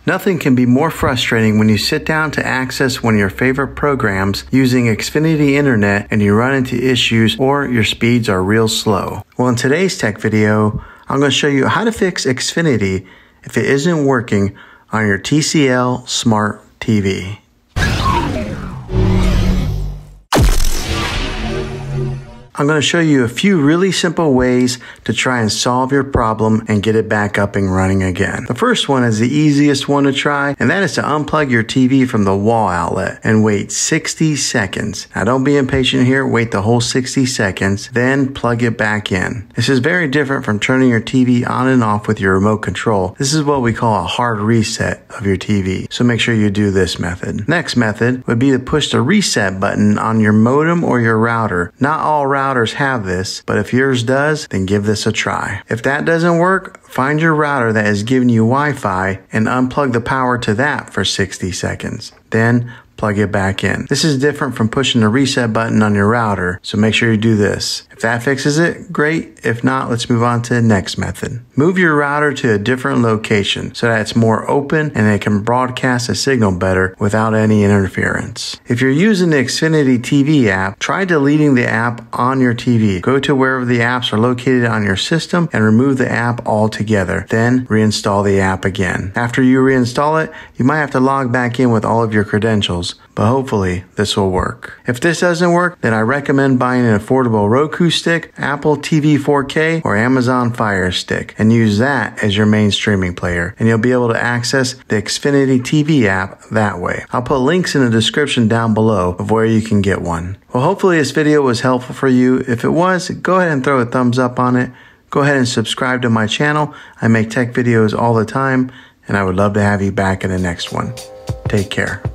Nothing can be more frustrating when you sit down to access one of your favorite programs using Xfinity Internet and you run into issues or your speeds are real slow. Well, in today's tech video, I'm going to show you how to fix Xfinity if it isn't working on your TCL Smart TV. I'm going to show you a few really simple ways to try and solve your problem and get it back up and running again. The first one is the easiest one to try, and that is to unplug your TV from the wall outlet and wait 60 seconds. Now don't be impatient here, wait the whole 60 seconds, then plug it back in. This is very different from turning your TV on and off with your remote control. This is what we call a hard reset of your TV, so make sure you do this method. Next method would be to push the reset button on your modem or your router. Not all routers have this, but if yours does, then give this a try. If that doesn't work, find your router that is giving you Wi-Fi and unplug the power to that for 60 seconds. Then plug it back in. This is different from pushing the reset button on your router, so make sure you do this. If that fixes it, great. If not, let's move on to the next method. Move your router to a different location so that it's more open and it can broadcast a signal better without any interference. If you're using the Xfinity TV app, try deleting the app on your TV. Go to wherever the apps are located on your system and remove the app altogether. Then reinstall the app again. After you reinstall it, you might have to log back in with all of your credentials, but hopefully this will work. If this doesn't work, then I recommend buying an affordable Roku stick, Apple TV 4K, or Amazon Fire Stick and use that as your main streaming player, and you'll be able to access the Xfinity TV app that way. I'll put links in the description down below of where you can get one. Well, hopefully this video was helpful for you. If it was, go ahead and throw a thumbs up on it. Go ahead and subscribe to my channel. I make tech videos all the time, and I would love to have you back in the next one. Take care.